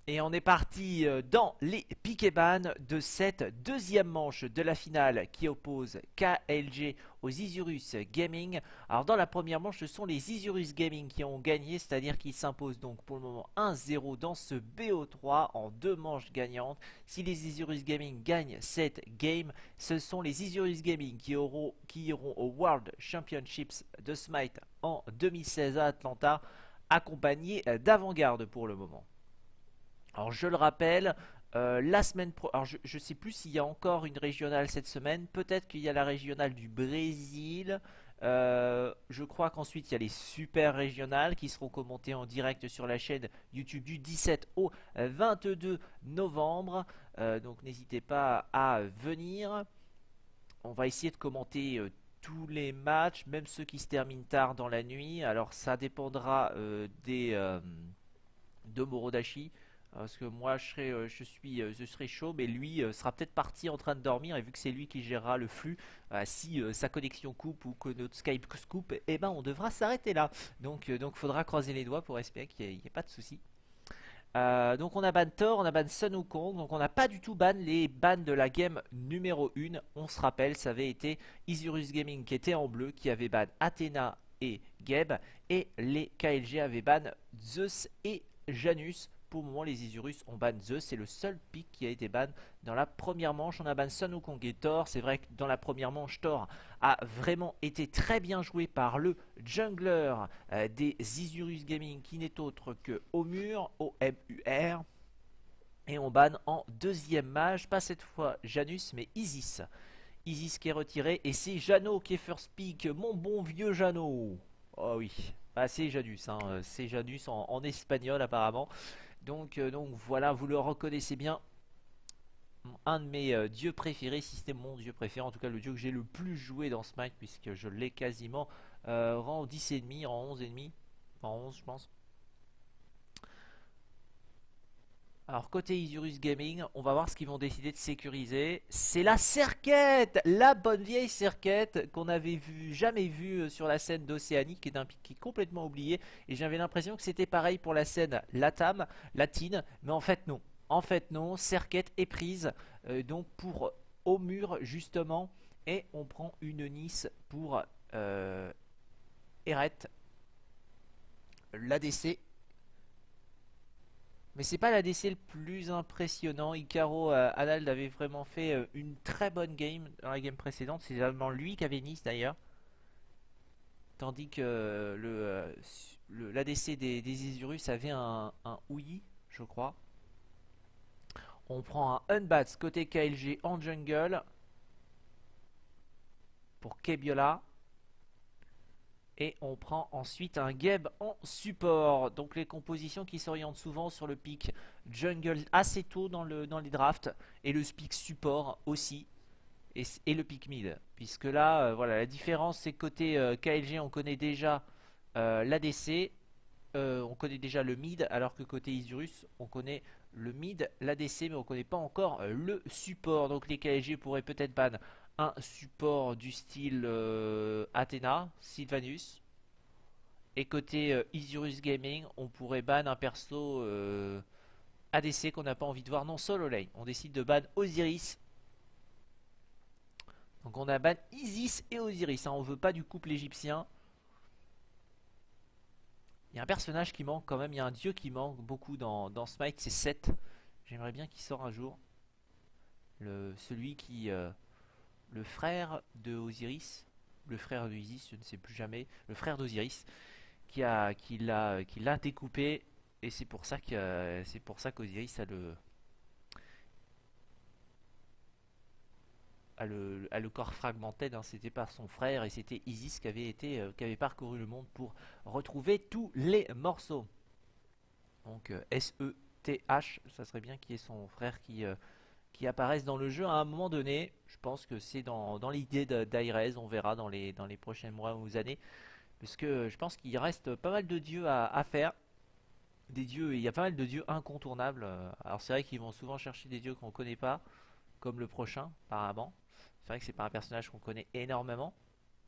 Et on est parti dans les pick et ban de cette deuxième manche de la finale qui oppose KLG aux Isurus Gaming. Alors dans la première manche, ce sont les Isurus Gaming qui ont gagné, c'est-à-dire qu'ils s'imposent donc pour le moment 1-0 dans ce BO3 en deux manches gagnantes. Si les Isurus Gaming gagnent cette game, ce sont les Isurus Gaming qui iront au World Championships de Smite en 2016 à Atlanta, accompagnés d'Avantgarde pour le moment. Alors je le rappelle, la semaine pro... Alors je ne sais plus s'il y a encore une régionale cette semaine. Peut-être qu'il y a la régionale du Brésil. Je crois qu'ensuite il y a les super régionales qui seront commentées en direct sur la chaîne YouTube du 17 au 22 novembre. Donc n'hésitez pas à venir. On va essayer de commenter tous les matchs, même ceux qui se terminent tard dans la nuit. Alors ça dépendra de Morodashi. Parce que moi je serai chaud, mais lui sera peut-être parti en train de dormir, et vu que c'est lui qui gérera le flux, si sa connexion coupe ou que notre Skype coupe, eh ben on devra s'arrêter là. Donc faudra croiser les doigts pour espérer qu'il n'y ait pas de soucis. Donc on a ban Thor, on a ban Sun Wukong, donc on n'a pas du tout ban les bans de la game numéro 1. On se rappelle, ça avait été Isurus Gaming qui était en bleu, qui avait ban Athena et Geb, et les KLG avaient ban Zeus et Janus. Pour le moment, les Isurus ont ban Zeus, c'est le seul pick qui a été ban dans la première manche. On a ban Sun Wukong et Thor. C'est vrai que dans la première manche, Thor a vraiment été très bien joué par le jungler des Isurus Gaming, qui n'est autre que Omur, O-M-U-R. Et on ban en deuxième mage, pas cette fois Janus, mais Isis. Isis qui est retiré, et c'est Jano qui est first pick, mon bon vieux Jano. Oh oui, bah, c'est Janus, hein. C'est Janus en espagnol apparemment. Donc voilà, vous le reconnaissez bien. Un de mes dieux préférés, si c'était mon dieu préféré, en tout cas le dieu que j'ai le plus joué dans Smite, puisque je l'ai quasiment rang 10,5, rang 11,5, rang 11 je pense. Alors côté Isurus Gaming, on va voir ce qu'ils vont décider de sécuriser. C'est la Serquette, la bonne vieille Serquette qu'on avait jamais vue sur la scène d'Océanie, qui est un pic qui est complètement oublié. Et j'avais l'impression que c'était pareil pour la scène latine, mais en fait non. En fait non, Serquette est prise donc pour au mur justement, et on prend une Nice pour Eret, l'ADC. Mais c'est pas l'ADC le plus impressionnant. Icaro Anald avait vraiment fait une très bonne game dans la game précédente. C'est vraiment lui qui avait Nice d'ailleurs. Tandis que l'ADC des Isurus avait un Ouyi, je crois. On prend un Unbats côté KLG en jungle pour Kebiola. Et on prend ensuite un Geb en support. Donc les compositions qui s'orientent souvent sur le pick jungle assez tôt dans les drafts. Et le pick support aussi. Et le pick mid. Puisque là, voilà, la différence c'est que côté KLG on connaît déjà l'ADC. On connaît déjà le mid. Alors que côté Isurus on connaît le mid, l'ADC. Mais on connaît pas encore le support. Donc les KLG pourraient peut-être ban un support du style Athena, Sylvanus. Et côté Isurus Gaming, on pourrait ban un perso ADC qu'on n'a pas envie de voir non solo lane. On décide de ban Osiris. Donc on a ban Isis et Osiris, hein. On veut pas du couple égyptien. Il y a un personnage qui manque quand même, il y a un dieu qui manque beaucoup dans Smite, c'est Seth. J'aimerais bien qu'il sorte un jour. Celui qui... le frère de Osiris, le frère d'Isis, je ne sais plus jamais, le frère d'Osiris, qui l'a découpé, et c'est pour ça qu'Osiris a le corps fragmenté, hein. C'était pas son frère, et c'était Isis qui avait parcouru le monde pour retrouver tous les morceaux. Donc S-E-T-H, ça serait bien qu'il y ait son frère qui apparaissent dans le jeu à un moment donné. Je pense que c'est dans l'idée d'Airez, on verra dans les prochains mois ou années. Parce que je pense qu'il reste pas mal de dieux à faire. Des dieux, il y a pas mal de dieux incontournables. Alors c'est vrai qu'ils vont souvent chercher des dieux qu'on connaît pas, comme le prochain, apparemment. C'est vrai que c'est pas un personnage qu'on connaît énormément.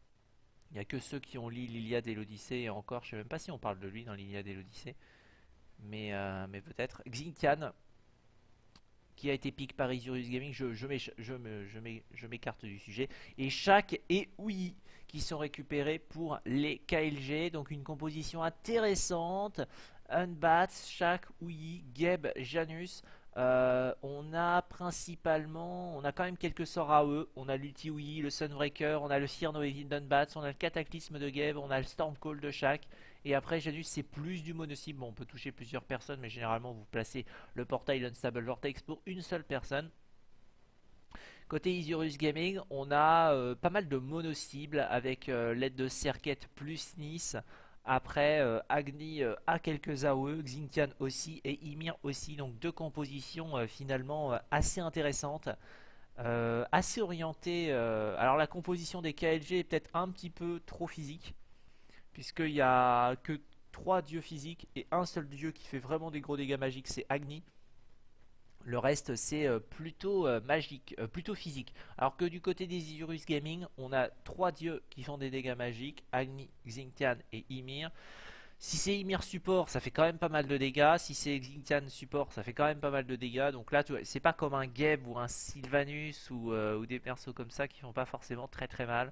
Il n'y a que ceux qui ont lu l'Iliade et l'Odyssée, et encore, je sais même pas si on parle de lui dans l'Iliade et l'Odyssée. mais peut-être. Xintian, qui a été pick par Isurus Gaming, je m'écarte du sujet. Et Shaq et Ouyi qui sont récupérés pour les KLG. Donc une composition intéressante. Unbat, Shaq, Ouyi, Geb, Janus. On a principalement, on a quand même quelques sorts à eux. On a l'Ulti Ouyi, le Sunbreaker, on a le Cyrano Evil d'Unbats, on a le Cataclysme de Geb, on a le Stormcall de Shaq. Et après Janus c'est plus du mono-cible, bon, on peut toucher plusieurs personnes mais généralement vous placez le portail Unstable Vortex pour une seule personne. Côté Isurus Gaming on a pas mal de mono-cibles avec l'aide de Serket plus Nice. Après Agni a quelques AOE, Xintian aussi et Ymir aussi, donc deux compositions finalement assez intéressantes. Assez orientées, alors la composition des KLG est peut-être un petit peu trop physique puisqu'il n'y a que 3 dieux physiques et un seul dieu qui fait vraiment des gros dégâts magiques, c'est Agni. Le reste c'est plutôt magique, plutôt physique. Alors que du côté des Isurus Gaming, on a 3 dieux qui font des dégâts magiques, Agni, Xintian et Ymir. Si c'est Ymir support, ça fait quand même pas mal de dégâts. Si c'est Xintian support, ça fait quand même pas mal de dégâts. Donc là, c'est pas comme un Geb ou un Sylvanus ou des persos comme ça qui font pas forcément très très mal.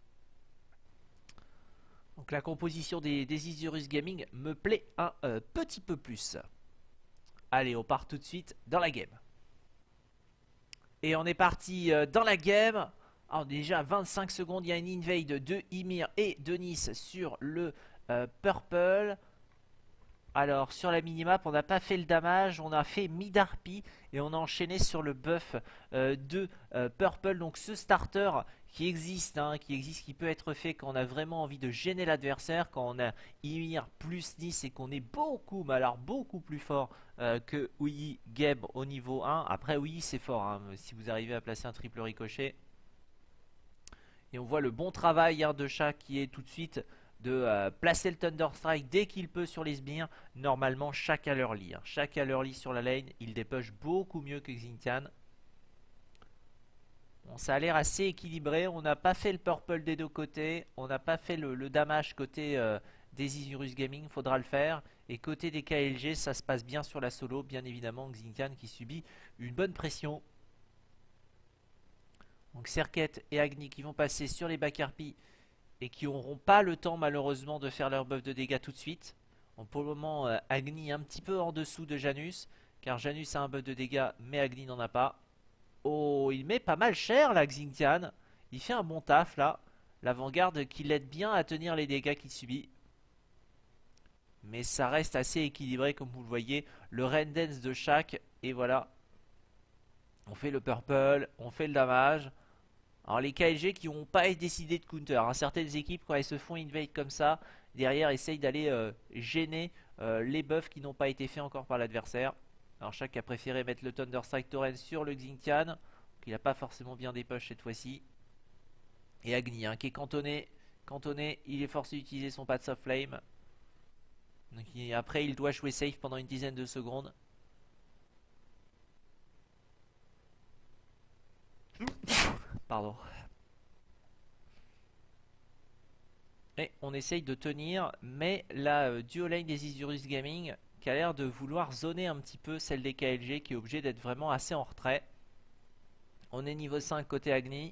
Donc la composition des Isurus Gaming me plaît un petit peu plus. Allez, on part tout de suite dans la game. Et on est parti dans la game. Alors déjà 25 secondes, il y a une invade de Ymir et de Nice sur le Purple. Alors sur la minimap on n'a pas fait le damage, on a fait mid-harpie et on a enchaîné sur le buff de Purple. Donc ce starter qui existe, qui peut être fait quand on a vraiment envie de gêner l'adversaire, quand on a Ymir plus Nice et qu'on est beaucoup, mais alors beaucoup plus fort que Ouyi Geb au niveau 1. Après Ouyi c'est fort, hein, si vous arrivez à placer un triple ricochet. Et on voit le bon travail de Shaq qui est tout de suite de placer le Thunderstrike dès qu'il peut sur les sbires. Normalement Shaq à leur lit. Shaq à leur lit sur la lane, il dépush beaucoup mieux que Xintian. Bon, ça a l'air assez équilibré. On n'a pas fait le purple des deux côtés. On n'a pas fait le damage côté des Isurus Gaming. Faudra le faire. Et côté des KLG, ça se passe bien sur la solo. Bien évidemment, Xintian qui subit une bonne pression. Donc Serket et Agni qui vont passer sur les Bacarpi et qui n'auront pas le temps malheureusement de faire leur buff de dégâts tout de suite. Donc pour le moment, Agni un petit peu en dessous de Janus, car Janus a un buff de dégâts, mais Agni n'en a pas. Oh, il met pas mal cher là, Xintian. Il fait un bon taf là. L'avant-garde qui l'aide bien à tenir les dégâts qu'il subit. Mais ça reste assez équilibré comme vous le voyez. Le rain dance de Shaq, et voilà. On fait le purple, on fait le damage. Alors les KLG qui n'ont pas décidé de counter. Certaines équipes quand elles se font invade comme ça, derrière essayent d'aller gêner les buffs qui n'ont pas été faits encore par l'adversaire. Alors Shaq a préféré mettre le Thunderstrike Torrent sur le Xintian, qui n'a pas forcément bien dépush cette fois-ci. Et Agni qui est cantonné, il est forcé d'utiliser son Paths of Flame. Donc, après il doit jouer safe pendant une dizaine de secondes. Pardon. Et on essaye de tenir, mais la duo lane des Isurus Gaming qui a l'air de vouloir zoner un petit peu celle des KLG qui est obligée d'être vraiment assez en retrait. On est niveau 5 côté Agni.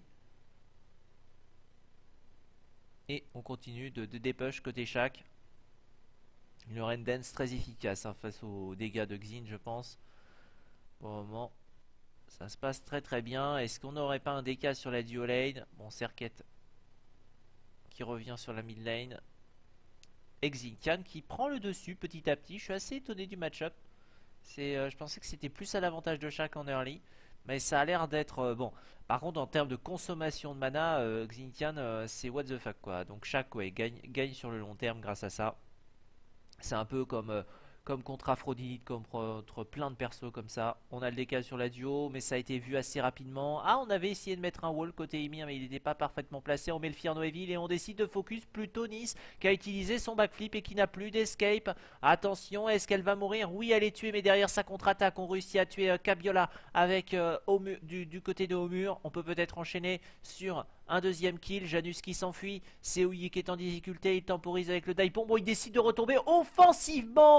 Et on continue de dépush côté Shaq. Le rain dance très efficace face aux dégâts de Xin je pense. Pour le moment ça se passe très très bien. Est-ce qu'on n'aurait pas un DK sur la duo lane? Bon, Serket qui revient sur la mid lane. Xintian qui prend le dessus petit à petit. Je suis assez étonné du match-up. Je pensais que c'était plus à l'avantage de Shaq en early. Mais ça a l'air d'être bon. Par contre, en termes de consommation de mana, Xintian c'est what the fuck quoi. Donc Shaq gagne sur le long terme grâce à ça. C'est un peu comme contre Aphrodite, comme contre plein de persos comme ça. On a le DK sur la duo, mais ça a été vu assez rapidement. Ah, on avait essayé de mettre un wall côté Ymir, mais il n'était pas parfaitement placé. On met le Fear No Evil et on décide de focus plutôt Nice, qui a utilisé son backflip et qui n'a plus d'escape. Attention, est-ce qu'elle va mourir? Oui, elle est tuée, mais derrière sa contre-attaque, on réussit à tuer Kabiola avec du côté de Homur. On peut peut-être enchaîner sur un deuxième kill. Janus qui s'enfuit. C'est Ouyi qui est en difficulté. Il temporise avec le Daipon. Bon, il décide de retomber offensivement.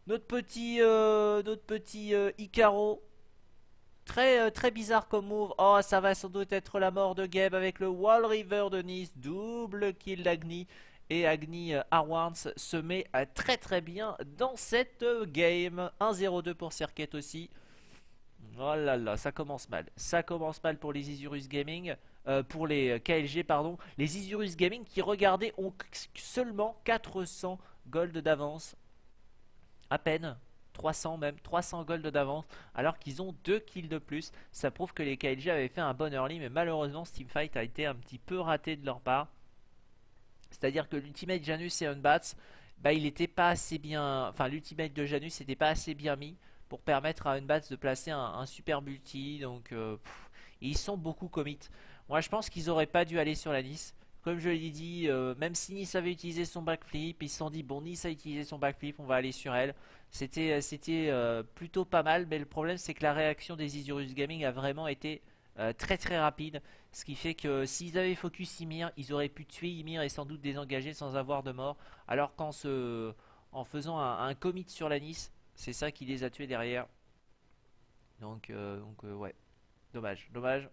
Notre petit Icaro. Très bizarre comme move. Oh, ça va sans doute être la mort de Gabe avec le Wall River de Nice. Double kill d'Agni. Et Agni Arwarns se met très bien dans cette game. 1-0-2 pour Serket aussi. Oh là là, ça commence mal. Ça commence mal pour les Isurus Gaming. Pour les KLG, pardon. Les Isurus Gaming qui, regardez, ont seulement 400 gold d'avance. À peine. 300 même, 300 gold d'avance, alors qu'ils ont 2 kills de plus. Ça prouve que les KLG avaient fait un bon early, mais malheureusement, ce teamfight a été un petit peu raté de leur part. C'est-à-dire que l'ultimate Janus et Unbats, bah, il était pas assez bien. Enfin, l'ultimate de Janus n'était pas assez bien mis pour permettre à Unbats de placer un super multi. Donc, ils sont beaucoup commit. Moi, je pense qu'ils auraient pas dû aller sur la Nice. Comme je l'ai dit, même si Nice avait utilisé son backflip, ils se sont dit bon, Nice a utilisé son backflip, on va aller sur elle. C'était plutôt pas mal, mais le problème c'est que la réaction des Isurus Gaming a vraiment été très rapide. Ce qui fait que s'ils avaient focus Ymir, ils auraient pu tuer Ymir et sans doute désengager sans avoir de mort. Alors en faisant un commit sur la Nice, c'est ça qui les a tués derrière. Donc, ouais, dommage.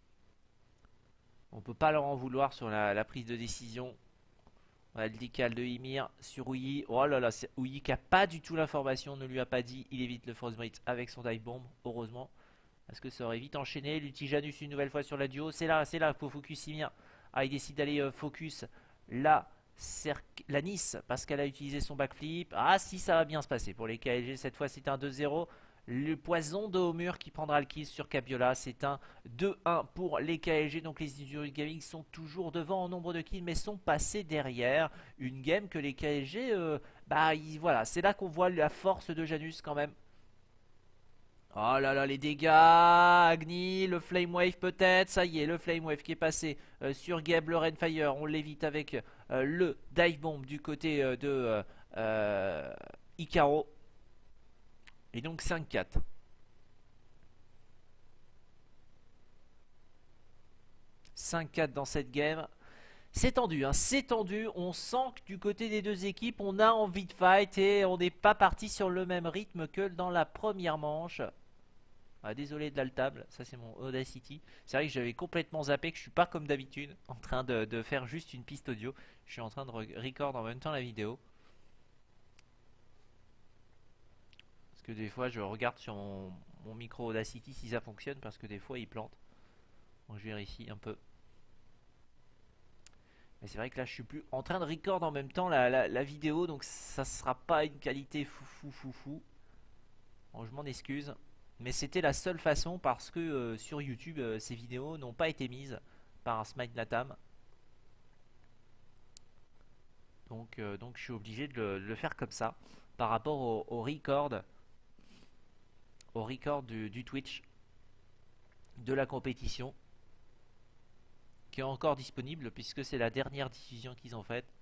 On peut pas leur en vouloir sur la prise de décision. On a le décal de Ymir sur Ouyi. Oh là là, c'est Ouyi qui a pas du tout l'information, ne lui a pas dit. Il évite le Frostbite avec son dive bomb, heureusement. Parce que ça aurait vite enchaîné. L'Ultijanus une nouvelle fois sur la duo. C'est là, faut focus Ymir. Ah, il décide d'aller focus la, la Nice parce qu'elle a utilisé son backflip. Ah, si, ça va bien se passer pour les KLG. Cette fois, c'est un 2-0. Le poison de Homur qui prendra le kill sur Cabiola. C'est un 2-1 pour les KLG. Donc les Isurus Gaming sont toujours devant en nombre de kills, mais sont passés derrière. Une game que les KLG, voilà, c'est là qu'on voit la force de Janus quand même. Oh là là, les dégâts, Agni, le Flame Wave peut-être, ça y est, le Flame Wave qui est passé sur Gabe, le Rainfire, on l'évite avec le Dive Bomb du côté de Icaro. Et donc 5-4. 5-4 dans cette game. C'est tendu, hein, c'est tendu. On sent que du côté des deux équipes, on a envie de fight et on n'est pas parti sur le même rythme que dans la première manche. Ah, désolé de l'altable, ça c'est mon Audacity. C'est vrai que j'avais complètement zappé, que je suis pas comme d'habitude en train de faire juste une piste audio. Je suis en train de record en même temps la vidéo. Parce que des fois je regarde sur mon micro Audacity si ça fonctionne, parce que des fois il plante. Donc je vérifie un peu. Mais c'est vrai que là je suis plus en train de record en même temps la vidéo, donc ça sera pas une qualité fou. Bon, je m'en excuse. Mais c'était la seule façon parce que sur YouTube, ces vidéos n'ont pas été mises par Smite Latam. Donc je suis obligé de le faire comme ça par rapport au record du Twitch de la compétition qui est encore disponible puisque c'est la dernière diffusion qu'ils ont faite.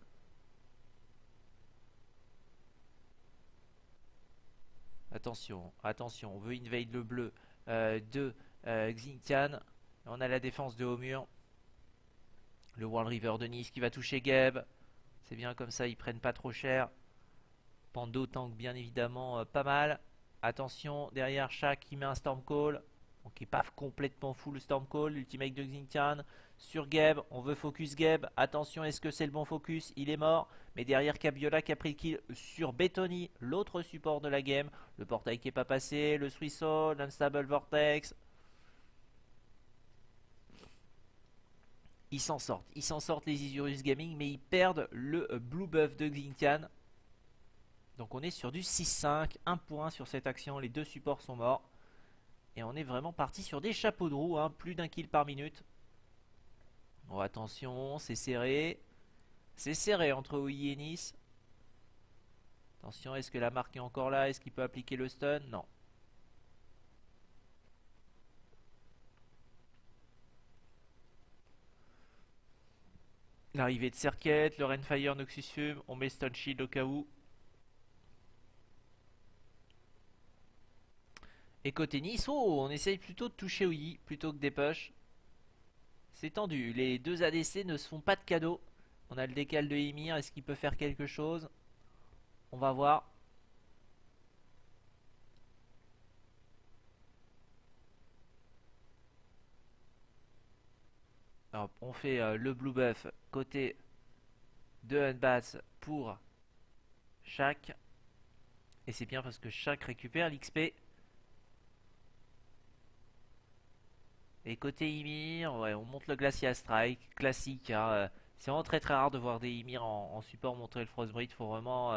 Attention, on veut invade le bleu de Xingtian. On a la défense de Homur. Le World River de Nice qui va toucher Geb. C'est bien comme ça, ils prennent pas trop cher. Pando tank bien évidemment pas mal. Attention, derrière Shaq qui met un Storm Call. Donc il n'est pas complètement full Storm Call. L'ultimate de Xingtian sur Geb. On veut focus Geb. Attention, est-ce que c'est le bon focus? Il est mort. Mais derrière Cabiola qui a pris le kill sur Betony, l'autre support de la game. Le portail qui n'est pas passé. Le Swissol, l'Unstable Vortex. Ils s'en sortent les Isurus Gaming, mais ils perdent le Blue Buff de Xingtian. Donc on est sur du 6-5, 1 point sur cette action, les deux supports sont morts. Et on est vraiment parti sur des chapeaux de roue, hein, plus d'un kill par minute. Bon, attention, c'est serré. C'est serré entre Ouyi et Nice. Attention, est-ce que la marque est encore là? Est-ce qu'il peut appliquer le stun? Non. L'arrivée de Serket, le Rainfire Noxus Fume, on met Stun Shield au cas où. Et côté Nice, oh, on essaye plutôt de toucher Ouyi plutôt que des push. C'est tendu, les deux ADC ne se font pas de cadeaux. On a le décal de Ymir, est-ce qu'il peut faire quelque chose? On va voir. Hop, on fait le blue buff côté de Unbats pour chaque. Et c'est bien parce que chaque récupère l'XP. Et côté Ymir, ouais, on monte le Glacial Strike, classique, hein, c'est vraiment très très rare de voir des Ymir en support montrer le Frostbite. Faut vraiment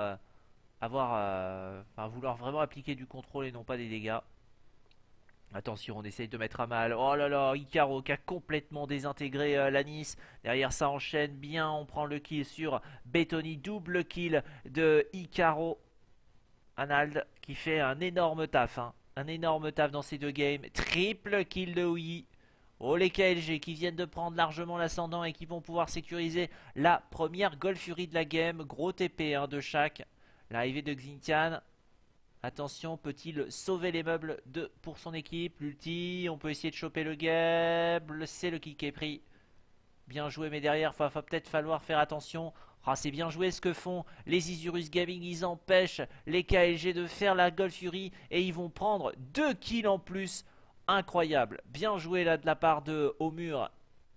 enfin, vouloir vraiment appliquer du contrôle et non pas des dégâts. Attention, on essaye de mettre à mal. Oh là là, Icaro qui a complètement désintégré Lanis. Derrière ça enchaîne bien, on prend le kill sur Betoni. Double kill de Icaro. Anald qui fait un énorme taf, hein. Un énorme taf dans ces deux games. Triple kill de Ouyi. Oh les KLG qui viennent de prendre largement l'ascendant et qui vont pouvoir sécuriser la première Gold Fury de la game. Gros TP hein, de chaque. L'arrivée de Xintian. Attention, peut-il sauver les meubles pour son équipe? L'ulti, on peut essayer de choper le Gable. C'est le kill qui est pris. Bien joué, mais derrière, va peut-être falloir faire attention. Ah, c'est bien joué ce que font les Isurus Gaming. Ils empêchent les KLG de faire la Gold Fury et ils vont prendre 2 kills en plus. Incroyable. Bien joué là de la part de Homur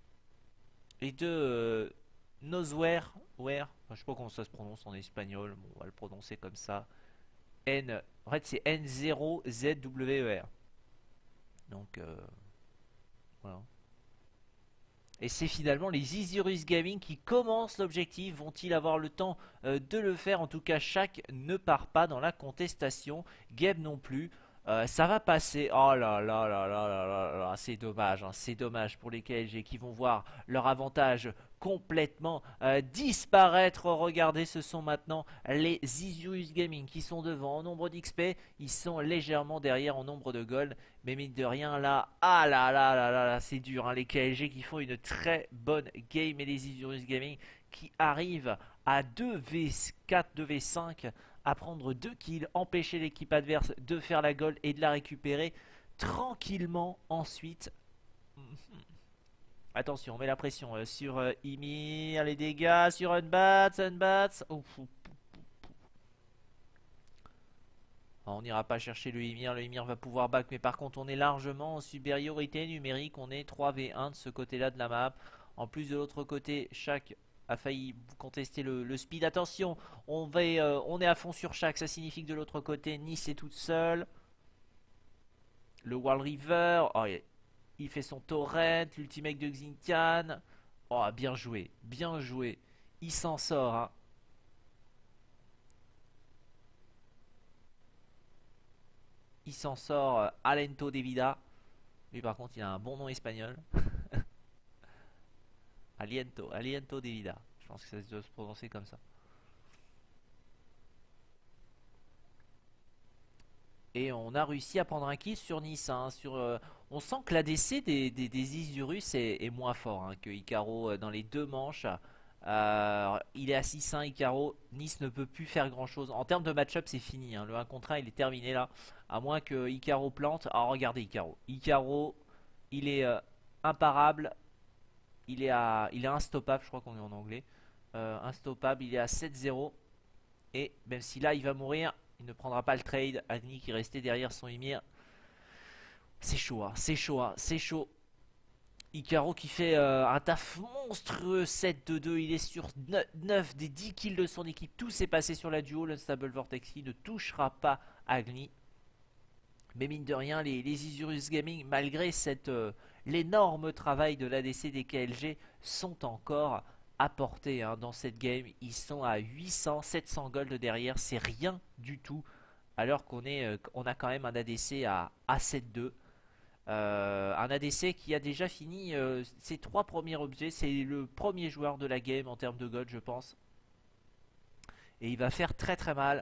et de Nosware. Je sais pas comment ça se prononce en espagnol. Bon, on va le prononcer comme ça. En fait, c'est N0ZWER. Donc, voilà. Et c'est finalement les Isurus Gaming qui commencent l'objectif. Vont-ils avoir le temps de le faire? En tout cas, chaque ne part pas dans la contestation. Gabe non plus. Ça va passer. Oh là là là là là là là. C'est dommage, hein. C'est dommage pour les KLG qui vont voir leur avantage complètement disparaître. Regardez, ce sont maintenant les Isurus Gaming qui sont devant en nombre d'XP. Ils sont légèrement derrière en nombre de gold. Mais mine de rien là, ah là là là là là, c'est dur, hein, les KLG qui font une très bonne game et les Isurus Gaming qui arrivent à 2v4, 2v5 à prendre 2 kills, empêcher l'équipe adverse de faire la gold et de la récupérer tranquillement ensuite. Attention, on met la pression sur Ymir, les dégâts sur Unbats. Ouf, ouf. On n'ira pas chercher le Ymir va pouvoir back, mais par contre on est largement en supériorité numérique, on est 3v1 de ce côté-là de la map. En plus de l'autre côté, chaque a failli contester le speed. Attention, on est à fond sur chaque, ça signifie que de l'autre côté, Nice est toute seule. Le World River, oh, il fait son torrent, l'ultimate de Xintian. Oh, bien joué, bien joué. Il s'en sort, hein. Il s'en sort Alento Devida. Lui par contre il a un bon nom espagnol. Aliento Devida. Je pense que ça doit se prononcer comme ça. Et on a réussi à prendre un kill sur Nice, hein, on sent que l'ADC des Isurus est moins fort hein, que Icaro dans les deux manches. Il est à 6-1 Icaro. Nice ne peut plus faire grand chose. En termes de match-up, c'est fini, hein. Le 1 contre 1 il est terminé là. À moins que Icaro plante. Ah, regardez Icaro. Icaro, il est imparable. Il est instoppable, je crois qu'on est en anglais. Instoppable, il est à 7-0. Et même si là il va mourir, il ne prendra pas le trade. Agni qui restait derrière son Ymir. C'est chaud, hein, c'est chaud, hein, c'est chaud. Icaro qui fait un taf monstrueux, 7-2-2, il est sur 9 des 10 kills de son équipe. Tout s'est passé sur la duo, l'Unstable Vortex qui ne touchera pas Agni. Mais mine de rien, les Isurus Gaming, malgré l'énorme travail de l'ADC des KLG, sont encore à portée hein, dans cette game. Ils sont à 800, 700 gold derrière, c'est rien du tout. Alors on a quand même un ADC à 7-2. Un ADC qui a déjà fini ses 3 premiers objets. C'est le premier joueur de la game en termes de gold, je pense. Et il va faire très très mal.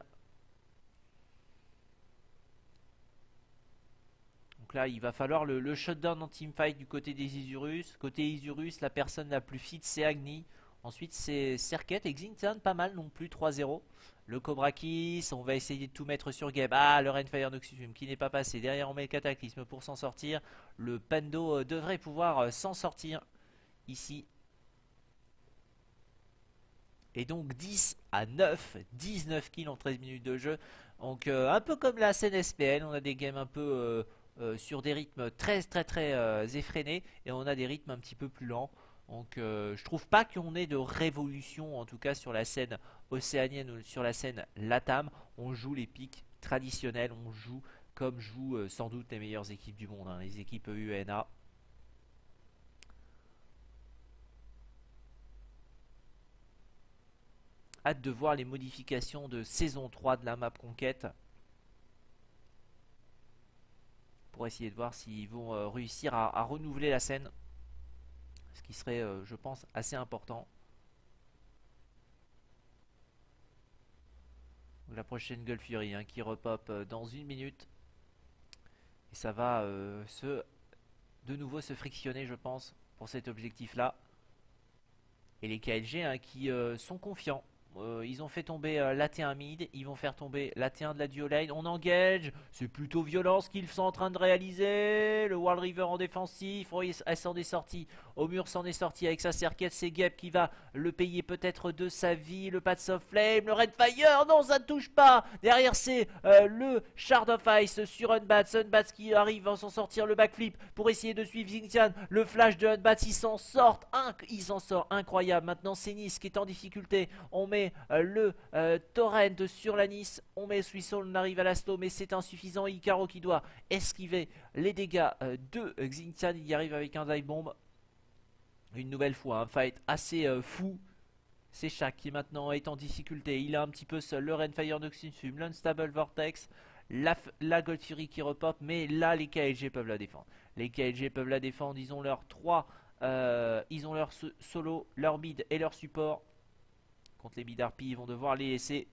Donc là, il va falloir le shutdown en teamfight du côté des Isurus. Côté Isurus, la personne la plus fit, c'est Agni. Ensuite, c'est Serket et Xintian, pas mal non plus, 3-0. Le Cobra Kiss, on va essayer de tout mettre sur Gabe. Ah, le Rainfire Noxifum qui n'est pas passé. Derrière, on met le Cataclysme pour s'en sortir. Le Pando devrait pouvoir s'en sortir ici. Et donc 10-9, 19 kills en 13 minutes de jeu. Donc un peu comme la scène SPL, on a des games un peu sur des rythmes très effrénés. Et on a des rythmes un petit peu plus lents. Donc je trouve pas qu'on ait de révolution, en tout cas sur la scène océanienne ou sur la scène LATAM. On joue les pics traditionnels, on joue comme jouent sans doute les meilleures équipes du monde, hein, les équipes UNA. Hâte de voir les modifications de saison 3 de la map Conquête. Pour essayer de voir s'ils vont réussir à renouveler la scène. Ce qui serait, je pense, assez important. La prochaine Gulf Fury hein, qui repop dans 1 minute. Et ça va de nouveau se frictionner, je pense, pour cet objectif-là. Et les KLG hein, qui sont confiants. Ils ont fait tomber l'AT1 mid, ils vont faire tomber l'AT1 de la duo lane. On engage, c'est plutôt violent ce qu'ils sont en train de réaliser. Le World River en défensif, elle s'en est sortie. Au mur s'en est sorti avec sa cerquette. C'est Geb qui va le payer peut-être de sa vie. Le Path of Flame, le Red Fire, non ça ne touche pas. Derrière c'est le Shard of Ice sur Unbats. Unbats qui arrive à s'en sortir le backflip pour essayer de suivre Xingtian. Le flash de Unbats, il s'en sort, incroyable. Maintenant c'est Nice qui est en difficulté. On met le torrent sur la Nice, on met Suissol, on arrive à l'asto mais c'est insuffisant. Icaro qui doit esquiver les dégâts de Xingtian, il y arrive avec un dive bomb. Une nouvelle fois un fight assez fou. C'est Shaq qui maintenant est en difficulté, il a un petit peu seul le Rainfire d'Oxinfum, l'Unstable Vortex, la Gold Fury qui repop, mais là les KLG peuvent la défendre. Les KLG peuvent la défendre, ils ont leurs 3 ils ont leur solo, leur mid et leur support. Contre les Bidarpi, ils vont devoir les laisser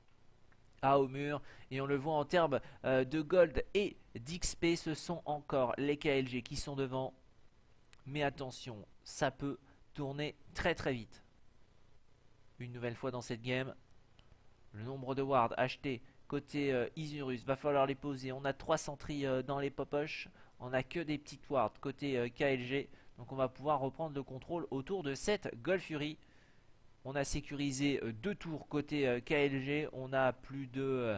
au mur. Et on le voit en termes de gold et d'XP, ce sont encore les KLG qui sont devant. Mais attention, ça peut tourner très très vite. Une nouvelle fois dans cette game, le nombre de wards achetés côté Isurus, va falloir les poser. On a 3 sentries dans les popoches, on a que des petites wards côté KLG. Donc on va pouvoir reprendre le contrôle autour de cette Gold Fury. On a sécurisé 2 tours côté KLG. On a plus de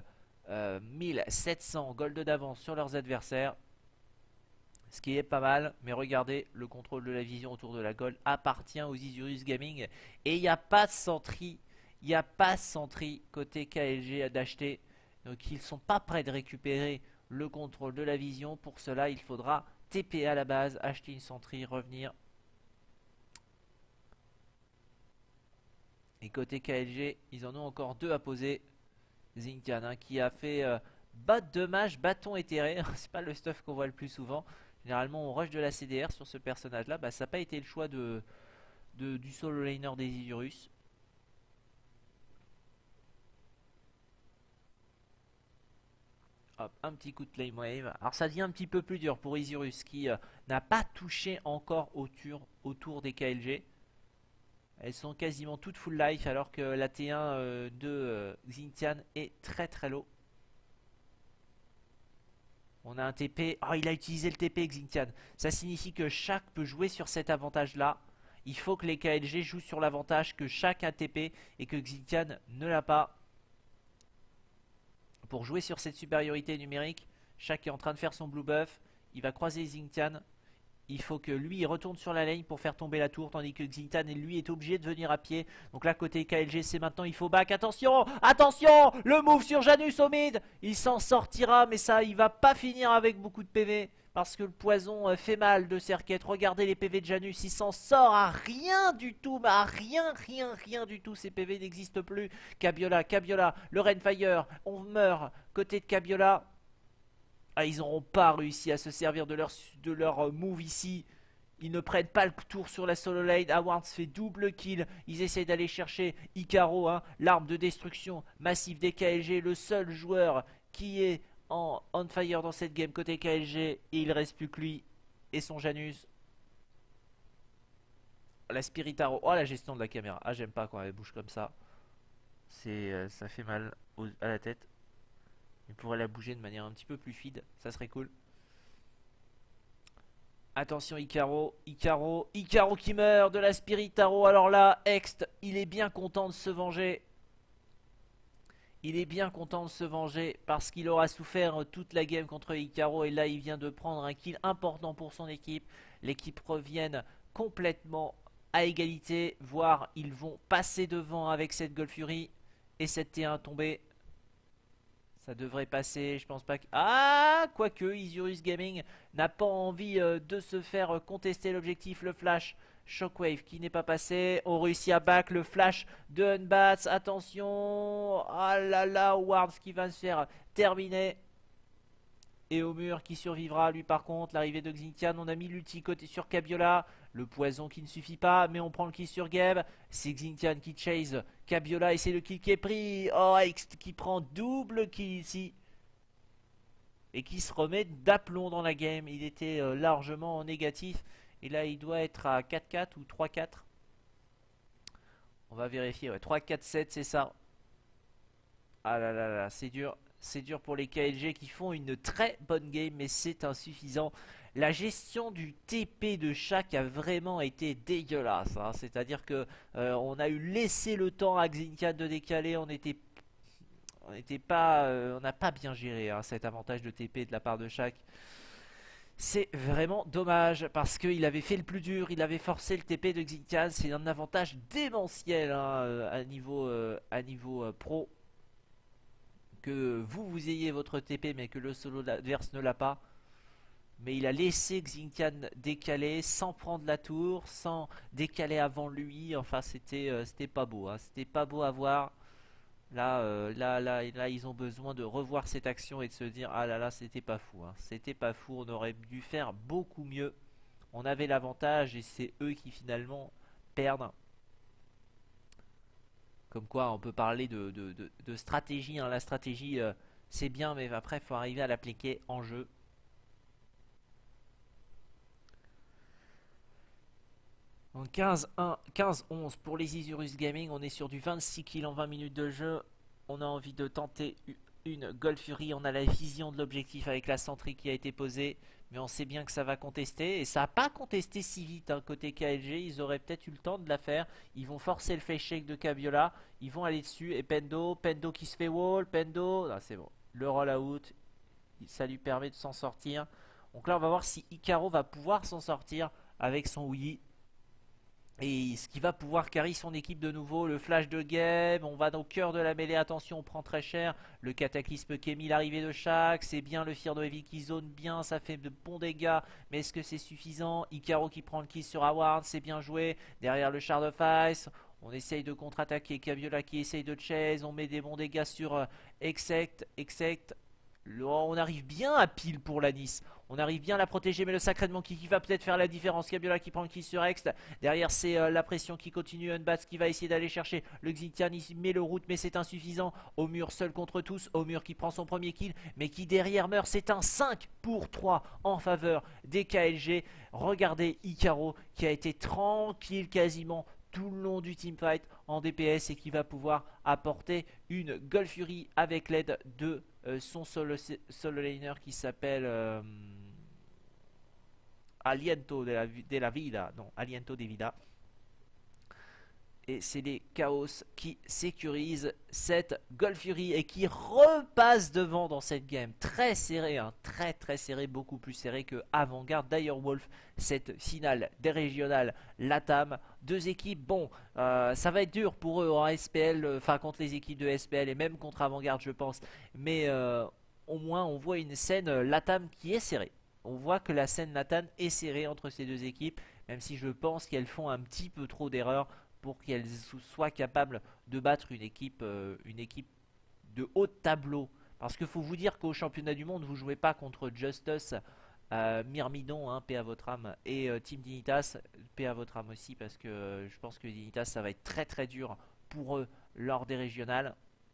1700 gold d'avance sur leurs adversaires. Ce qui est pas mal. Mais regardez, le contrôle de la vision autour de la gold appartient aux Isurus Gaming. Et il n'y a pas de sentry. Il n'y a pas de sentry côté KLG d'acheter. Donc ils ne sont pas prêts de récupérer le contrôle de la vision. Pour cela, il faudra TP à la base, acheter une sentry, revenir. Et côté KLG, ils en ont encore 2 à poser. Xingtian hein, qui a fait dommage, bâton éthéré. C'est pas le stuff qu'on voit le plus souvent. Généralement on rush de la CDR sur ce personnage là. Ça n'a pas été le choix du solo laner des Isurus. Hop, un petit coup de flame wave. Alors ça devient un petit peu plus dur pour Isurus qui n'a pas touché encore autour des KLG. Elles sont quasiment toutes full life alors que la T1 de Xingtian est très très low. On a un TP. Oh, il a utilisé le TP Xingtian. Ça signifie que Shaq peut jouer sur cet avantage là. Il faut que les KLG jouent sur l'avantage que Shaq a TP et que Xingtian ne l'a pas. Pour jouer sur cette supériorité numérique, Shaq est en train de faire son blue buff. Il va croiser Xingtian. Il faut que lui il retourne sur la lane pour faire tomber la tour, tandis que Xingtian lui est obligé de venir à pied. Donc là côté KLG c'est maintenant, il faut back. Attention, attention, le move sur Janus au mid. Il s'en sortira mais ça il va pas finir avec beaucoup de PV. Parce que le poison fait mal de Serquette. Regardez les PV de Janus, il s'en sort à rien du tout. Mais à rien du tout. Ces PV n'existent plus. Kabiola, le Rainfire, on meurt côté de Kabiola. Ah, ils n'auront pas réussi à se servir de leur move ici. Ils ne prennent pas le tour sur la solo lane. Awards fait double kill. Ils essayent d'aller chercher Icaro, hein, l'arme de destruction massive des KLG. Le seul joueur qui est on fire dans cette game côté KLG. Et il ne reste plus que lui et son Janus. La Spiritaro. Oh, la gestion de la caméra. Ah, j'aime pas quand elle bouge comme ça. Ça fait mal à la tête. Il pourrait la bouger de manière un petit peu plus fluide, ça serait cool. Attention Icaro qui meurt de la Spiritaro. Alors là, Ext, il est bien content de se venger. Il est bien content de se venger parce qu'il aura souffert toute la game contre Icaro. Et là, il vient de prendre un kill important pour son équipe. L'équipe revient complètement à égalité, voire ils vont passer devant avec cette Golfury et cette T1 tombée. Ça devrait passer, je pense pas que... Ah, quoique, Isurus Gaming n'a pas envie de se faire contester l'objectif, le flash. Shockwave qui n'est pas passé. On réussit à back le flash de Unbats. Attention. Ah là là, Wards qui va se faire terminer. Et au mur qui survivra, lui par contre, l'arrivée de Xintian, on a mis l'ulti côté sur Kabiola, le poison qui ne suffit pas, mais on prend le kill sur Geb, c'est Xintian qui chase Kabiola et c'est le kill qui est pris, oh X qui prend double kill ici, et qui se remet d'aplomb dans la game, il était largement en négatif, et là il doit être à 4-4 ou 3-4, on va vérifier, ouais, 3-4-7 c'est ça, ah là là là, c'est dur. C'est dur pour les KLG qui font une très bonne game, mais c'est insuffisant. La gestion du TP de chaque a vraiment été dégueulasse, hein. C'est-à-dire que on a eu laissé le temps à Xintian de décaler. On n'a pas bien géré, hein, cet avantage de TP de la part de chaque. C'est vraiment dommage parce qu'il avait fait le plus dur, il avait forcé le TP de Xintian. C'est un avantage démentiel, hein, à niveau pro. Que vous ayez votre TP mais que le solo adverse ne l'a pas. Mais il a laissé Xintian décaler sans prendre la tour, sans décaler avant lui. Enfin, c'était pas beau, hein. C'était pas beau à voir. Là, ils ont besoin de revoir cette action et de se dire ah là là, c'était pas fou, hein. C'était pas fou. On aurait dû faire beaucoup mieux. On avait l'avantage et c'est eux qui finalement perdent. Comme quoi, on peut parler de stratégie, hein. La stratégie, c'est bien, mais après, il faut arriver à l'appliquer en jeu. Donc 15-1, 15-11 pour les Isurus Gaming. On est sur du 26 kills en 20 minutes de jeu. On a envie de tenter une Golfury. On a la vision de l'objectif avec la centrique qui a été posée. Mais on sait bien que ça va contester. Et ça n'a pas contesté si vite, hein, côté KLG. Ils auraient peut-être eu le temps de la faire. Ils vont forcer le face shake de Kabiola. Ils vont aller dessus. Et Pendo qui se fait wall. Pendo, ah, c'est bon. Le roll out. Ça lui permet de s'en sortir. Donc là, on va voir si Icaro va pouvoir s'en sortir avec son Wii. Et ce qui va pouvoir carry son équipe de nouveau, le flash de game, on va au cœur de la mêlée, attention on prend très cher, le cataclysme qui est mis, l'arrivée de Shaq, c'est bien le Fear de Heavy qui zone bien, ça fait de bons dégâts, mais est-ce que c'est suffisant? Icaro qui prend le kill sur Howard, c'est bien joué, derrière le Shard of Ice, on essaye de contre-attaquer, Kabiola qui essaye de chase, on met des bons dégâts sur Exect, on arrive bien à pile pour la Nice. On arrive bien à la protéger, mais le sacrement qui va peut-être faire la différence. Kabiola qui prend le kill sur Ext. Derrière, c'est la pression qui continue. Unbats qui va essayer d'aller chercher le Xintian. Il met le route, mais c'est insuffisant. Au mur, seul contre tous. Au mur qui prend son premier kill, mais qui derrière meurt. C'est un 5 pour 3 en faveur des KLG. Regardez Icaro qui a été tranquille quasiment tout le long du teamfight en DPS et qui va pouvoir apporter une Golfury avec l'aide de son solo laner qui s'appelle Aliento de la Vida. Non, Aliento de Vida. Et c'est les Chaos qui sécurisent cette Golfury et qui repasse devant dans cette game. Très serré, hein, très très serré, beaucoup plus serré que Avant-Garde. Direwolf, cette finale des régionales Latam. Deux équipes, bon, ça va être dur pour eux en SPL, enfin contre les équipes de SPL et même contre Avant-Garde je pense. Mais au moins on voit une scène Latam qui est serrée. On voit que la scène Latam est serrée entre ces deux équipes, même si je pense qu'elles font un petit peu trop d'erreurs pour qu'elles soient capables de battre une équipe de haut tableau. Parce qu'il faut vous dire qu'au championnat du monde, vous ne jouez pas contre Justus, Myrmidon, hein, paix à votre âme, et Team Dignitas, paix à votre âme aussi, parce que je pense que Dignitas, ça va être très très dur pour eux lors des régionales.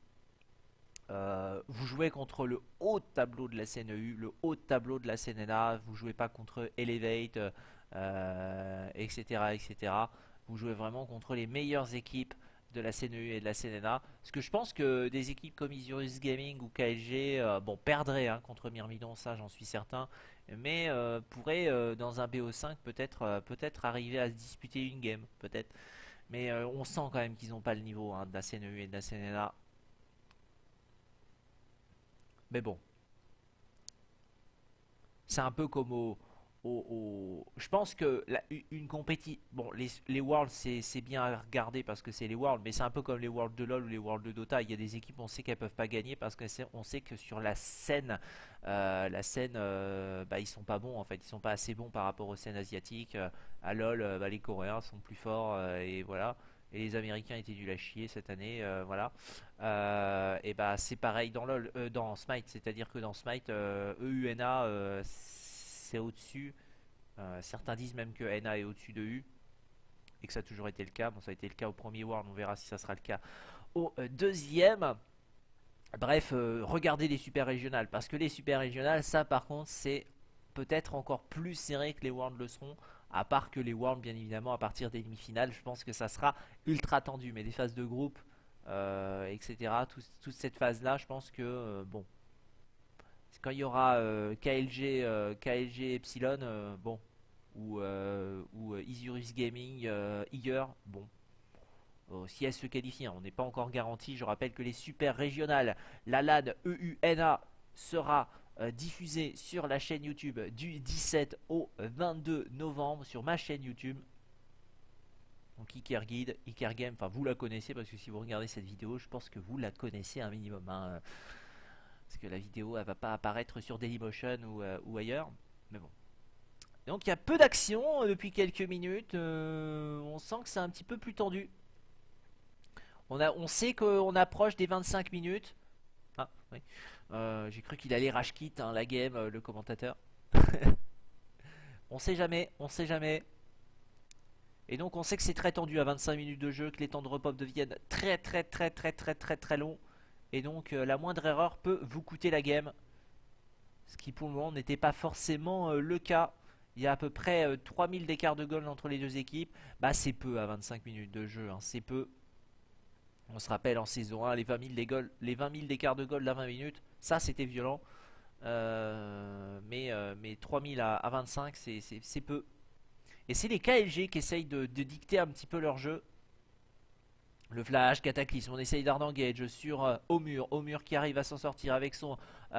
Vous jouez contre le haut tableau de la CNEU, le haut tableau de la CNNA, vous jouez pas contre Elevate, etc., etc. Vous jouez vraiment contre les meilleures équipes de la CNEU et de la CNNA. Parce que je pense que des équipes comme Isurus Gaming ou KLG, bon, perdraient, hein, contre Myrmidon, ça j'en suis certain. Mais pourraient, dans un BO5, peut-être arriver à se disputer une game, peut-être. Mais on sent quand même qu'ils n'ont pas le niveau, hein, de la CNEU et de la CNNA. Mais bon, c'est un peu comme Je pense que une compétition. Bon, les Worlds, c'est bien à regarder parce que c'est les Worlds, mais c'est un peu comme les Worlds de LoL ou les Worlds de Dota. Il y a des équipes, on sait qu'elles peuvent pas gagner parce qu'on sait que sur la scène, bah, ils sont pas bons en fait. Ils sont pas assez bons par rapport aux scènes asiatiques. À LoL, bah, les Coréens sont plus forts et voilà. Et les Américains étaient nuls à chier cette année, voilà. Et bah c'est pareil dans LoL, dans Smite, c'est-à-dire que dans Smite, EUNA c'est au-dessus. Certains disent même que NA est au-dessus de U et que ça a toujours été le cas. Bon, ça a été le cas au premier World, on verra si ça sera le cas au deuxième. Bref, regardez les super régionales parce que les super régionales, ça par contre, c'est peut-être encore plus serré que les Worlds le seront. À part que les Worlds, bien évidemment, à partir des demi-finales, je pense que ça sera ultra tendu. Mais des phases de groupe, etc., toute cette phase-là, je pense que, bon, quand il y aura KLG Epsilon, bon, ou Isurus Gaming, Iger, bon, si elle se qualifie, hein, on n'est pas encore garanti. Je rappelle que les super régionales, la LAN EUNA sera diffusée sur la chaîne YouTube du 17 au 22 novembre sur ma chaîne YouTube. Donc Iker Guide, Iker Game, enfin vous la connaissez parce que si vous regardez cette vidéo, je pense que vous la connaissez un minimum. Hein, parce que la vidéo elle va pas apparaître sur Dailymotion ou ailleurs. Mais bon. Donc il y a peu d'action depuis quelques minutes. On sent que c'est un petit peu plus tendu. On sait qu'on approche des 25 minutes. Ah, oui. J'ai cru qu'il allait rage quit hein, la game, le commentateur. On sait jamais, on sait jamais. Et donc on sait que c'est très tendu à 25 minutes de jeu, que les temps de repop deviennent très très très très très très très longs. Et donc la moindre erreur peut vous coûter la game. Ce qui pour le moment n'était pas forcément le cas. Il y a à peu près 3000 d'écart de goal entre les deux équipes. Bah c'est peu à 25 minutes de jeu, hein, c'est peu. On se rappelle en saison 1, les 20 000 d'écart de goal à 20 minutes, ça c'était violent. Mais 3000 à 25, c'est peu. Et c'est les KLG qui essayent de dicter un petit peu leur jeu. Le flash, Cataclysme, on essaye d'hard engage sur Omur qui arrive à s'en sortir avec son...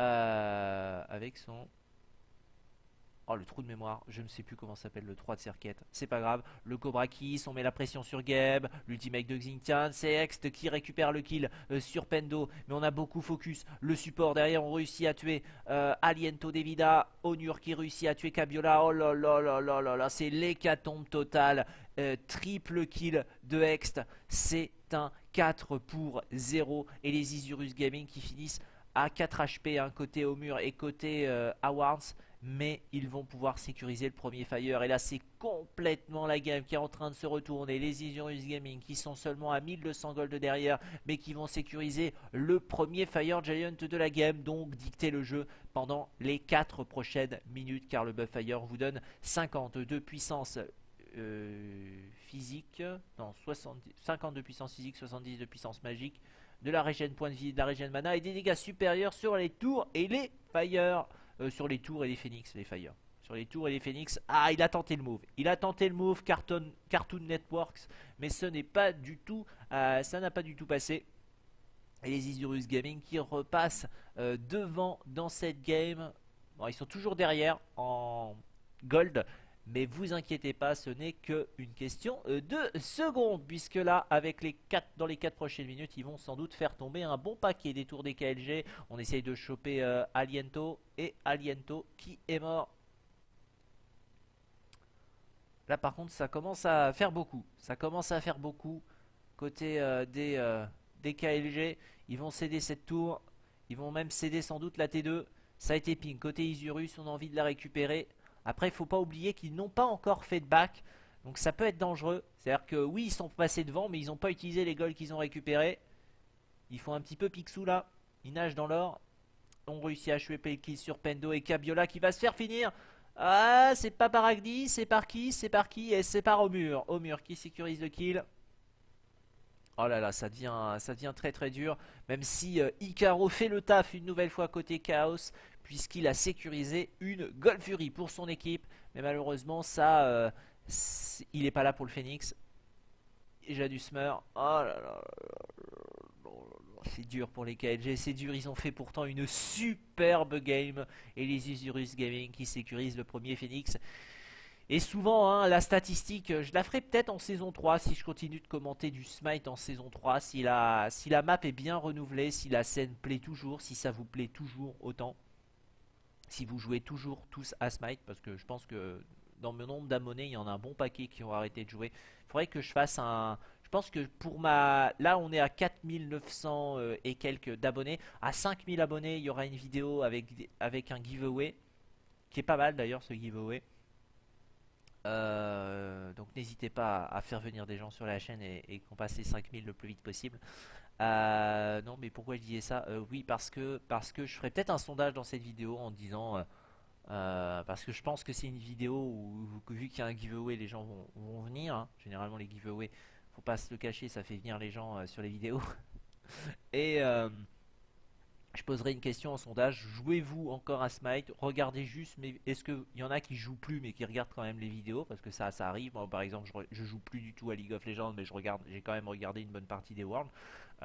Oh le trou de mémoire, je ne sais plus comment s'appelle le 3 de Serquette, c'est pas grave. Le Cobra Kiss, on met la pression sur Geb, l'ultimate de Xingtian, c'est Ext qui récupère le kill sur Pendo, mais on a beaucoup focus. Le support derrière, on réussit à tuer Aliento Devida, Onur qui réussit à tuer Kabiola, oh là là là là là là, c'est l'hécatombe totale. Triple kill de Ext, c'est un 4-0 et les Isurus Gaming qui finissent à 4 HP, hein, côté Omur et côté Awards. Mais ils vont pouvoir sécuriser le premier Fire. Et là c'est complètement la game qui est en train de se retourner. Les Isurus Gaming qui sont seulement à 1200 gold derrière, mais qui vont sécuriser le premier Fire Giant de la game. Donc dicter le jeu pendant les 4 prochaines minutes, car le buff Fire vous donne 50 de puissance physique, non 50 de puissance physique, 70 de puissance magique, de la régène point de vie, de la régène mana et des dégâts supérieurs sur les tours et les Fire. Sur les tours et les phoenix, les fire. Sur les tours et les phoenix. Ah, il a tenté le move. Il a tenté le move Cartoon Networks. Mais ce n'est pas du tout. Ça n'a pas du tout passé. Et les Isurus Gaming qui repassent devant dans cette game. Bon, ils sont toujours derrière en gold. Mais vous inquiétez pas, ce n'est qu'une question de secondes. Puisque là, avec dans les 4 prochaines minutes, ils vont sans doute faire tomber un bon paquet des tours des KLG. On essaye de choper Aliento. Et Aliento qui est mort. Là par contre, ça commence à faire beaucoup. Ça commence à faire beaucoup. Côté des KLG, ils vont céder cette tour. Ils vont même céder sans doute la T2. Ça a été ping. Côté Isurus, on a envie de la récupérer. Après, il ne faut pas oublier qu'ils n'ont pas encore fait de back. Donc ça peut être dangereux. C'est-à-dire que oui, ils sont passés devant, mais ils n'ont pas utilisé les golds qu'ils ont récupérés. Ils font un petit peu Picsou là. Ils nagent dans l'or. On réussit à choper le kill sur Pendo et Kabiola qui va se faire finir. Ah, c'est pas par Agni, c'est par qui? C'est par qui? Et c'est par Omur. Omur qui sécurise le kill. Oh là là, ça devient très très dur. Même si Icaro fait le taf une nouvelle fois côté Chaos, puisqu'il a sécurisé une Gold Fury pour son équipe. Mais malheureusement, ça, il n'est pas là pour le Phoenix. Déjà du Smur. Oh là là. C'est dur pour les KLG, c'est dur. Ils ont fait pourtant une superbe game. Et les Isurus Gaming qui sécurisent le premier Phoenix. Et souvent, hein, la statistique, je la ferai peut-être en saison 3 si je continue de commenter du Smite en saison 3. Si la map est bien renouvelée, si la scène plaît toujours, si ça vous plaît toujours autant. Si vous jouez toujours tous à Smite, parce que je pense que dans mon nombre d'abonnés, il y en a un bon paquet qui ont arrêté de jouer. Il faudrait que je fasse un... Je pense que pour ma... Là, on est à 4900 et quelques d'abonnés. À 5000 abonnés, il y aura une vidéo avec un giveaway, qui est pas mal d'ailleurs ce giveaway. Donc n'hésitez pas à faire venir des gens sur la chaîne et qu'on passe les 5000 le plus vite possible. Non, mais pourquoi je disais ça? Oui, parce que je ferai peut-être un sondage dans cette vidéo en disant parce que je pense que c'est une vidéo où vu qu'il y a un giveaway, les gens vont venir, hein. Généralement les giveaways, faut pas se le cacher, ça fait venir les gens sur les vidéos. Et je poserai une question en sondage. Jouez-vous encore à Smite? Regardez juste, mais est-ce qu'il y en a qui jouent plus mais qui regardent quand même les vidéos? Parce que ça arrive. Moi, par exemple, je joue plus du tout à League of Legends, mais j'ai quand même regardé une bonne partie des Worlds,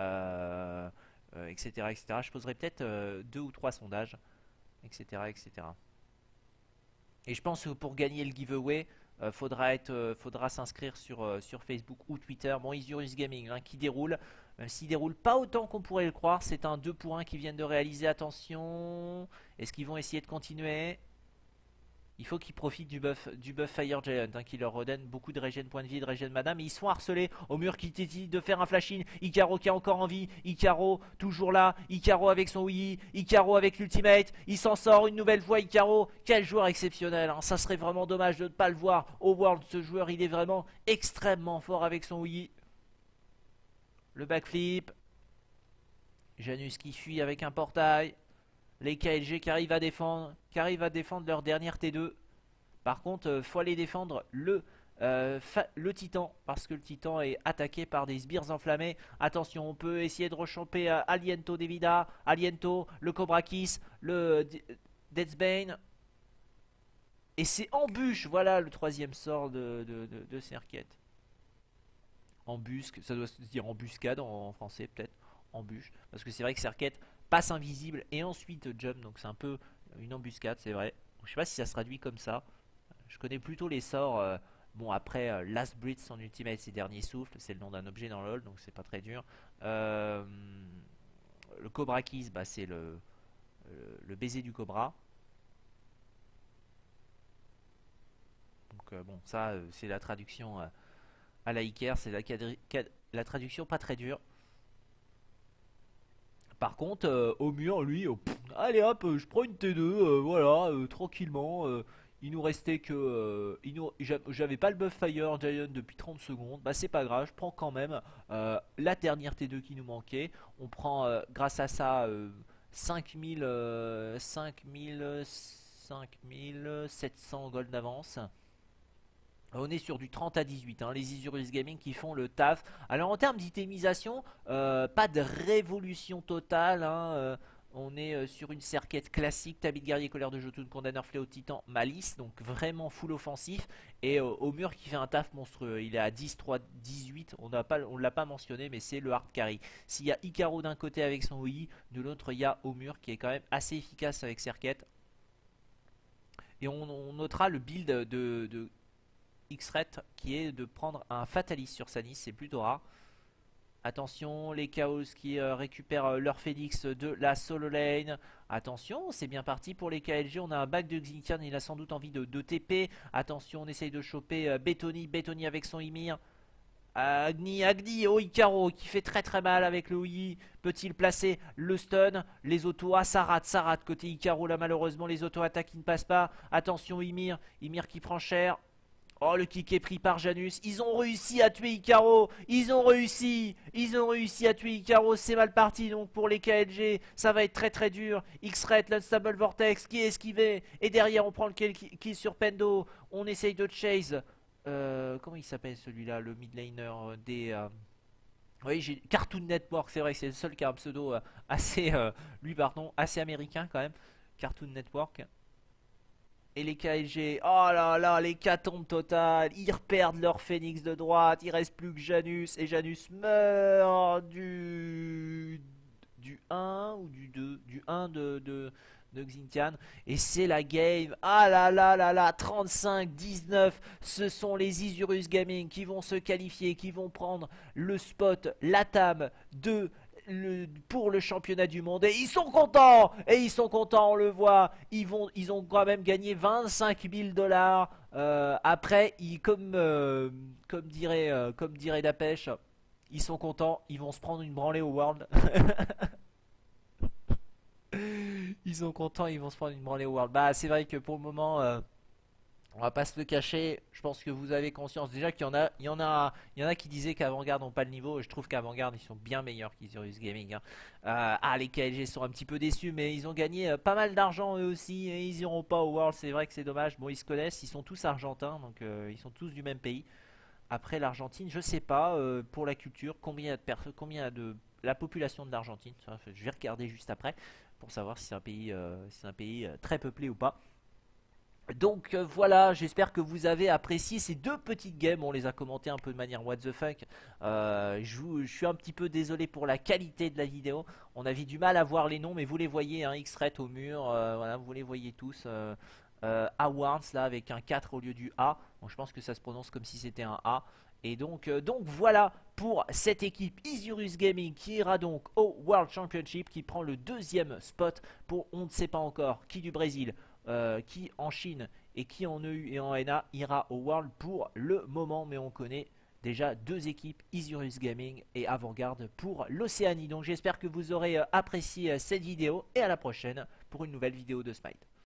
etc., etc. Je poserai peut-être 2 ou 3 sondages, etc., etc. Et je pense que pour gagner le giveaway, faudra s'inscrire sur Facebook ou Twitter. Bon, Isurus Gaming, hein, qui déroule. Même s'il déroule pas autant qu'on pourrait le croire, c'est un 2 pour 1 qu'ils viennent de réaliser. Attention, est-ce qu'ils vont essayer de continuer? Il faut qu'ils profitent du buff Fire Giant, hein, qui leur redonne beaucoup de régène point de vie et de régène mana. Mais ils sont harcelés. Au mur qui décide de faire un flash-in. Icaro qui a encore envie. Icaro toujours là. Icaro avec son Wii. Icaro avec l'ultimate. Il s'en sort une nouvelle fois. Icaro, quel joueur exceptionnel, hein. Ça serait vraiment dommage de ne pas le voir au World. Ce joueur, il est vraiment extrêmement fort avec son Wii. Le backflip. Janus qui fuit avec un portail. Les KLG qui arrivent à défendre leur dernière T2. Par contre, faut aller défendre le Titan, parce que le Titan est attaqué par des sbires enflammés. Attention, on peut essayer de rechamper Aliento Devida, Aliento, le Cobra Kiss, le Deathbane. Et c'est embûche, voilà le troisième sort de Serket. Embusque, ça doit se dire embuscade en français peut-être, embûche. Parce que c'est vrai que Serket passe invisible et ensuite jump, donc c'est un peu une embuscade, c'est vrai. Je sais pas si ça se traduit comme ça. Je connais plutôt les sorts. Bon, après, Last Breath, son ultimate, ses derniers souffles, c'est le nom d'un objet dans LoL, donc c'est pas très dur. Le Cobra Kiss, bah, c'est le baiser du Cobra. Donc, bon, ça, c'est la traduction à la Iker, c'est la traduction pas très dure. Par contre, au mur, lui, allez hop, je prends une T2, voilà, tranquillement. Il nous restait que. J'avais pas le buff Fire Giant depuis 30 secondes. Bah, c'est pas grave, je prends quand même la dernière T2 qui nous manquait. On prend, grâce à ça, 5000, 5700 gold d'avance. On est sur du 30 à 18, hein, les Isurus Gaming qui font le taf. Alors en termes d'itemisation, pas de révolution totale, hein, on est sur une cerquette classique, Tabit Guerrier, Colère de Jotun, Condamneur, Fléau Titan, Malice, donc vraiment full offensif. Et au mur qui fait un taf monstrueux, il est à 10, 3, 18, on ne l'a pas mentionné, mais c'est le hard carry. S'il y a Icaro d'un côté avec son OI, de l'autre il y a au mur qui est quand même assez efficace avec cerquette. Et on notera le build de X-Ret qui est de prendre un Fatalis sur Sanis, c'est plutôt rare. Attention, les Chaos qui récupèrent leur Phoenix de la solo lane. Attention, c'est bien parti pour les KLG. On a un bac de Xintian, il a sans doute envie de TP. Attention, on essaye de choper Betony avec son Ymir. Agni, oh Icaro qui fait très très mal avec le OI. Peut-il placer le stun? Les autos, ça rate côté Icaro là malheureusement. Les auto-attaques qui ne passent pas. Attention Ymir qui prend cher. Oh, le kick est pris par Janus. Ils ont réussi à tuer Icaro. Ils ont réussi à tuer Icaro. C'est mal parti donc pour les KLG. Ça va être très très dur. X-Ret, l'Unstable Vortex qui est esquivé. Et derrière, on prend le kill sur Pendo. On essaye de chase. Comment il s'appelle celui-là? Le mid laner des. Oui, j'ai Cartoon Network. C'est vrai que c'est le seul qui a un pseudo assez. Lui, pardon, assez américain quand même. Cartoon Network. Et les KLG, oh là là, l'hécatombe totale. Ils reperdent leur phénix de droite. Il reste plus que Janus. Et Janus meurt du 1 ou du 2. Du 1 de de Xintian. Et c'est la game. Ah là là là là, 35-19. Ce sont les Isurus Gaming qui vont se qualifier, qui vont prendre le spot LATAM pour le championnat du monde. Et ils sont contents. Et ils sont contents, on le voit. Ils ont quand même gagné 25 000 dollars. Après, comme dirait Dapêche, ils sont contents. Ils vont se prendre une branlée au World. Ils sont contents, ils vont se prendre une branlée au World. Bah, c'est vrai que pour le moment, on va pas se le cacher. Je pense que vous avez conscience déjà il y en a qui disaient qu'Avantgarde n'ont pas le niveau. Je trouve qu'Avantgarde ils sont bien meilleurs qu'Isurus Gaming, hein. Les KLG sont un petit peu déçus, mais ils ont gagné pas mal d'argent eux aussi et ils iront pas au World. C'est vrai que c'est dommage. Bon, ils se connaissent, ils sont tous argentins, donc ils sont tous du même pays. Après l'Argentine, je sais pas pour la culture combien il y a de personnes, combien il y a de la population de l'Argentine. Je vais regarder juste après pour savoir si c'est un pays très peuplé ou pas. Donc voilà, j'espère que vous avez apprécié ces deux petites games. On les a commentées un peu de manière what the fuck. Je suis un petit peu désolé pour la qualité de la vidéo. On avait du mal à voir les noms, mais vous les voyez, hein, X-Ret au mur. Voilà, vous les voyez tous. Awards là avec un 4 au lieu du A. Donc je pense que ça se prononce comme si c'était un A. Et donc voilà pour cette équipe Isurus Gaming qui ira donc au World Championship, qui prend le deuxième spot pour on ne sait pas encore qui du Brésil, qui en Chine et qui en EU et en NA ira au World pour le moment. Mais on connaît déjà deux équipes, Isurus Gaming et Avantgarde pour l'Océanie. Donc j'espère que vous aurez apprécié cette vidéo et à la prochaine pour une nouvelle vidéo de Smite.